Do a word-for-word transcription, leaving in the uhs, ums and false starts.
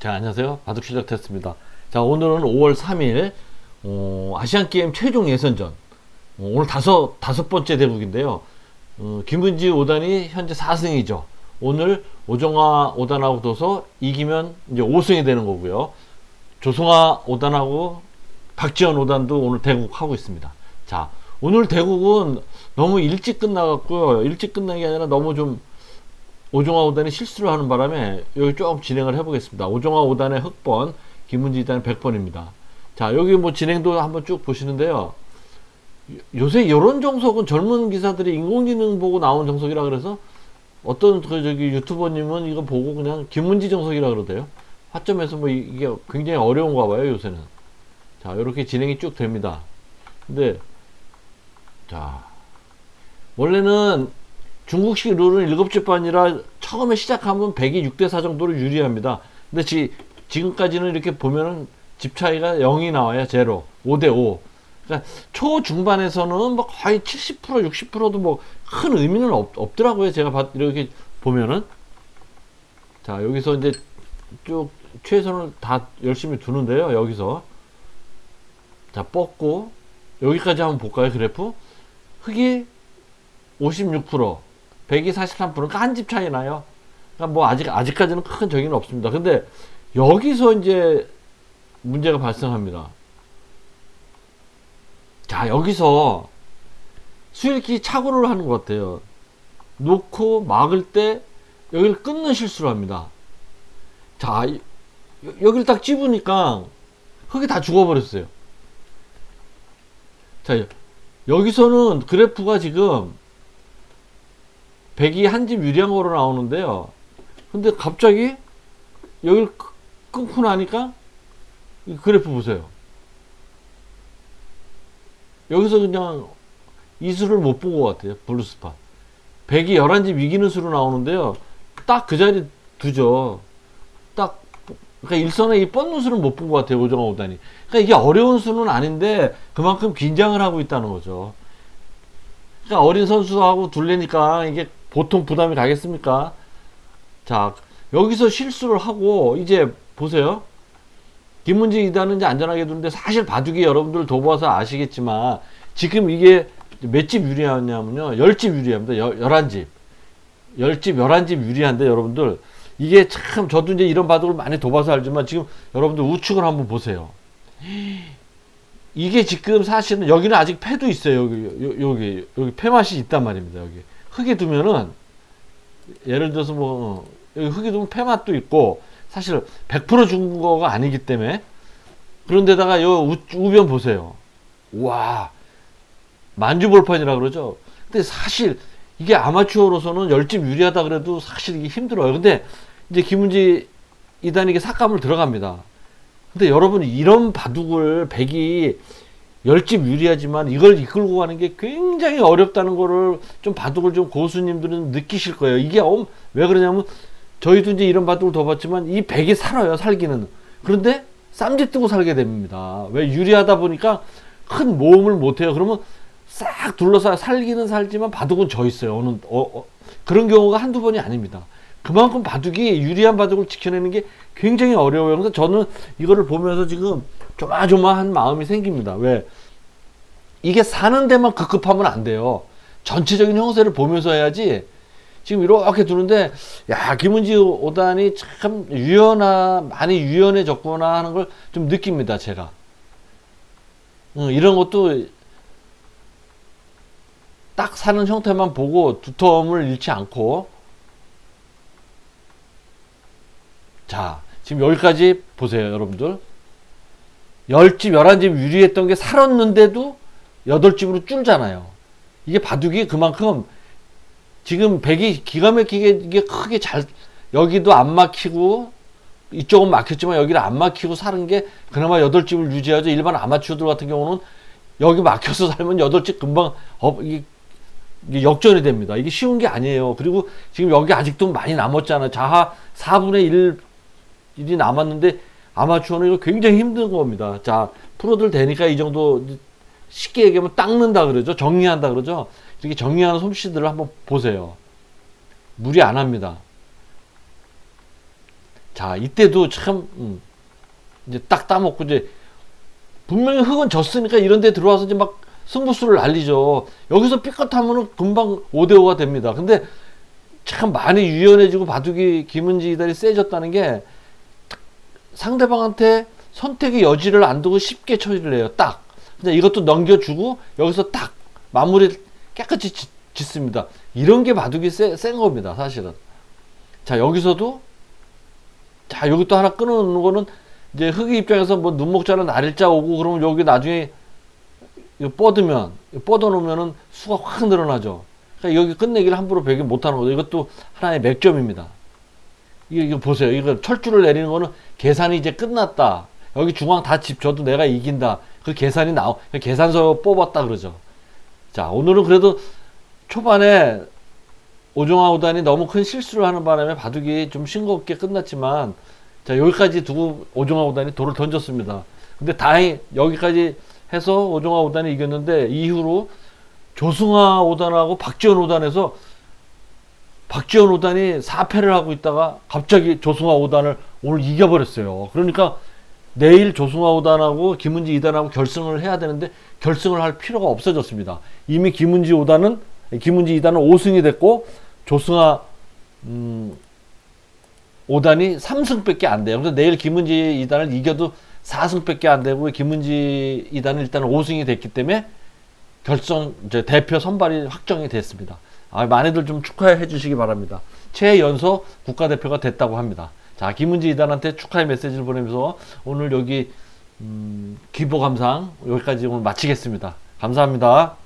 자, 안녕하세요. 바둑 실력 테스트입니다. 자, 오늘은 오월 삼일 어, 아시안게임 최종 예선전. 어, 오늘 다섯, 다섯 번째 대국인데요. 어, 김은지 오단이 현재 사 승이죠. 오늘 오정화 오단하고 둬서 이기면 이제 오 승이 되는 거고요. 조승화 오단하고 박지현 오단도 오늘 대국하고 있습니다. 자, 오늘 대국은 너무 일찍 끝나갔고요. 일찍 끝난 게 아니라 너무 좀 오정화 오단이 실수를 하는 바람에 여기 조금 진행을 해보겠습니다. 오정화 오단의 흑번, 김은지 이단의 백번입니다. 자, 여기 뭐 진행도 한번 쭉 보시는데요. 요새 이런 정석은 젊은 기사들이 인공지능 보고 나온 정석이라 그래서 어떤 그 저기 유튜버님은 이거 보고 그냥 김은지 정석이라 그러대요. 화점에서 뭐 이게 굉장히 어려운가 봐요, 요새는. 자, 이렇게 진행이 쭉 됩니다. 근데 자, 원래는 중국식 룰은 일곱 째 반이라 처음에 시작하면 백이 육 대 사 정도로 유리합니다. 근데 지, 지금까지는 이렇게 보면은 집 차이가 영이 나와요. 제로. 오 대 오. 그러니까 초중반에서는 뭐 거의 칠십 퍼센트, 육십 퍼센트도 뭐 큰 의미는 없, 없더라고요. 제가 봐, 이렇게 보면은. 자, 여기서 이제 쭉 최선을 다 열심히 두는데요. 여기서. 자, 뻗고. 여기까지 한번 볼까요? 그래프. 흑이 오십육 퍼센트. 백이 사십삼 퍼센트. 그러니까 한 집 차이 나요. 그러니까 뭐 아직, 아직까지는 큰 저기는 없습니다. 근데 여기서 이제 문제가 발생합니다. 자, 여기서 수일기 착오를 하는 것 같아요. 놓고 막을 때 여기를 끊는 실수를 합니다. 자, 여기를 딱 집으니까 흙이 다 죽어버렸어요. 자, 여기서는 그래프가 지금 백이 한 집 유리한 거로 나오는데요. 근데 갑자기 여기를 끊고 나니까 이 그래프 보세요. 여기서 그냥 이 수를 못 본 것 같아요. 블루스팟. 백이 열한 집 이기는 수로 나오는데요. 딱 그 자리 두죠. 딱, 그러니까 일선에 이 뻗는 수를 못 본 것 같아요. 오정화 오단이. 그러니까 이게 어려운 수는 아닌데 그만큼 긴장을 하고 있다는 거죠. 그러니까 어린 선수하고 둘레니까 이게 보통 부담이 가겠습니까? 자, 여기서 실수를 하고 이제 보세요. 김은지 이단은 이제 안전하게 두는데 사실 바둑이 여러분들 둬봐서 아시겠지만 지금 이게 몇 집 유리하냐면요. 열 집 유리합니다. 열한 집. 열 집, 열한 집 유리한데 여러분들 이게 참 저도 이제 이런 바둑을 많이 둬봐서 알지만 지금 여러분들 우측을 한번 보세요. 이게 지금 사실은 여기는 아직 패도 있어요. 여기, 여기, 여기 패맛이 있단 말입니다. 여기. 흙에 두면은 예를 들어서 뭐 여기 흙에 두면 패맛도 있고 사실 백 퍼센트 준 거가 아니기 때문에 그런데다가 요 우, 우변 보세요. 와, 만주볼판이라 그러죠. 근데 사실 이게 아마추어로서는 열 집 유리하다 그래도 사실 이게 힘들어요. 근데 이제 김은지 이단에게 삭감을 들어갑니다. 근데 여러분 이런 바둑을 백이 열 집 유리하지만 이걸 이끌고 가는 게 굉장히 어렵다는 거를 좀 바둑을 좀 고수님들은 느끼실 거예요. 이게 엄, 왜 그러냐면 저희도 이제 이런 바둑을 더 봤지만 이 백이 살아요. 살기는. 그런데 쌈짓 뜨고 살게 됩니다. 왜 유리하다 보니까 큰 모험을 못해요. 그러면 싹 둘러싸 살기는 살지만 바둑은 져 있어요. 어느, 어, 어, 그런 경우가 한두 번이 아닙니다. 그만큼 바둑이 유리한 바둑을 지켜내는 게 굉장히 어려워요. 그래서 저는 이거를 보면서 지금 조마조마한 마음이 생깁니다. 왜? 이게 사는 데만 급급하면 안 돼요. 전체적인 형세를 보면서 해야지. 지금 이렇게 두는데, 야, 김은지 오단이 참 유연하, 많이 유연해졌구나 하는 걸 좀 느낍니다, 제가. 음, 이런 것도 딱 사는 형태만 보고 두터움을 잃지 않고. 자, 지금 여기까지 보세요, 여러분들. 열 집, 열한 집 유리했던 게 살았는데도 여덟 집으로 줄잖아요. 이게 바둑이 그만큼 지금 백이 기가 막히게 이게 크게 잘, 여기도 안 막히고 이쪽은 막혔지만 여기를 안 막히고 사는 게 그나마 여덟 집을 유지하죠. 일반 아마추어들 같은 경우는 여기 막혀서 살면 여덟 집 금방 어, 이게, 이게 역전이 됩니다. 이게 쉬운 게 아니에요. 그리고 지금 여기 아직도 많이 남았잖아요. 자하 사분의 일 일이 남았는데 아마추어는 이거 굉장히 힘든 겁니다. 자, 프로들 되니까 이 정도 쉽게 얘기하면 닦는다 그러죠. 정리한다 그러죠. 이렇게 정리하는 솜씨들을 한번 보세요. 무리 안 합니다. 자, 이때도 참, 음, 이제 딱 따먹고, 이제, 분명히 흑은 졌으니까 이런 데 들어와서 이제 막 승부수를 날리죠. 여기서 삐끗하면은 금방 오 대 오가 됩니다. 근데 참 많이 유연해지고 바둑이 김은지 이달이 세졌다는 게 상대방한테 선택의 여지를 안 두고 쉽게 처리를 해요. 딱. 근데 이것도 넘겨주고 여기서 딱 마무리 깨끗이 짓, 짓습니다. 이런 게 바둑이 세, 센 겁니다. 사실은. 자, 여기서도 자, 여기 또 하나 끊어놓는 거는 이제 흑의 입장에서 뭐 눈목자는 날일자 오고 그러면 여기 나중에 이거 뻗으면 뻗어 놓으면은 수가 확 늘어나죠. 그러니까 여기 끝내기를 함부로 배기 못하는 거죠. 이것도 하나의 맥점입니다. 이거, 이거 보세요. 이거 철줄을 내리는 거는 계산이 이제 끝났다. 여기 중앙 다 집줘도 내가 이긴다. 그 계산이 나오, 계산서 뽑았다 그러죠. 자, 오늘은 그래도 초반에 오종아 오단이 너무 큰 실수를 하는 바람에 바둑이 좀 싱겁게 끝났지만, 자, 여기까지 두고 오종아 오단이 돌을 던졌습니다. 근데 다행히 여기까지 해서 오종아 오단이 이겼는데, 이후로 조승아 오단하고 박지원 오단에서 박지원 오단이 사 패를 하고 있다가 갑자기 조승아 오단을 오늘 이겨버렸어요. 그러니까 내일 조승아 오단하고 김은지 이단하고 결승을 해야 되는데 결승을 할 필요가 없어졌습니다. 이미 김은지 오단은 김은지 이단은 오 승이 됐고 조승아 음, 오단이 삼 승밖에 안 돼요. 그래서 내일 김은지 이단을 이겨도 사 승밖에 안 되고 김은지 이단은 일단 오 승이 됐기 때문에 결승 이제 대표 선발이 확정이 됐습니다. 아, 많이들 좀 축하해 주시기 바랍니다. 최연소 국가대표가 됐다고 합니다. 자, 김은지 이단한테 축하의 메시지를 보내면서 오늘 여기 음, 기보 감상 여기까지 오늘 마치겠습니다. 감사합니다.